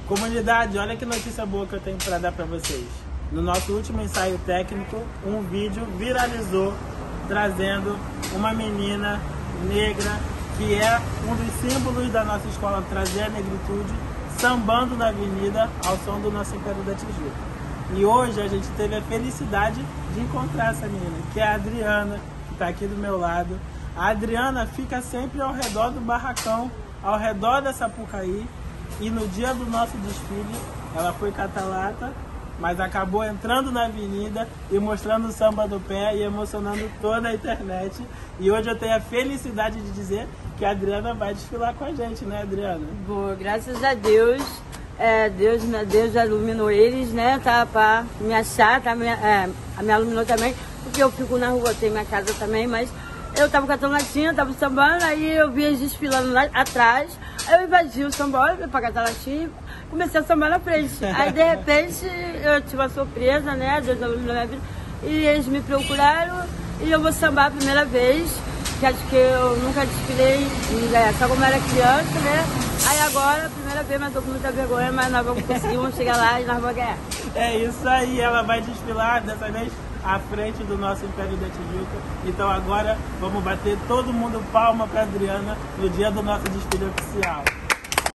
Comunidade, olha que notícia boa que eu tenho para dar para vocês. No nosso último ensaio técnico, um vídeo viralizou trazendo uma menina negra, que é um dos símbolos da nossa escola, trazer a negritude, sambando na avenida ao som do nosso Império da Tijuca. E hoje a gente teve a felicidade de encontrar essa menina, que é a Adriana, que está aqui do meu lado. A Adriana fica sempre ao redor do barracão, ao redor da Sapucaí, e no dia do nosso desfile, ela foi catalata, mas acabou entrando na avenida e mostrando o samba do pé e emocionando toda a internet. E hoje eu tenho a felicidade de dizer que a Adriana vai desfilar com a gente, né, Adriana? Boa, graças a Deus. Deus iluminou eles, né? Tá pra me achar, me iluminou também, porque eu fico na rua, tenho minha casa também, mas eu tava cantando latinha, tava sambando, aí eu vi eles desfilando lá atrás, aí eu invadi o sambódromo pra cantar latinha, comecei a sambar na frente. Aí de repente eu tive uma surpresa, né? Deus iluminou minha vida, e eles me procuraram e eu vou sambar a primeira vez, que acho que eu nunca desfilei, só como era criança, né? Aí agora, a primeira vez, mas tô com muita vergonha, mas nós vamos conseguir, vamos chegar lá e nós vamos ganhar. É isso aí, ela vai desfilar dessa vez à frente do nosso Império da Tijuca. Então agora vamos bater todo mundo palma para Adriana no dia do nosso desfile oficial.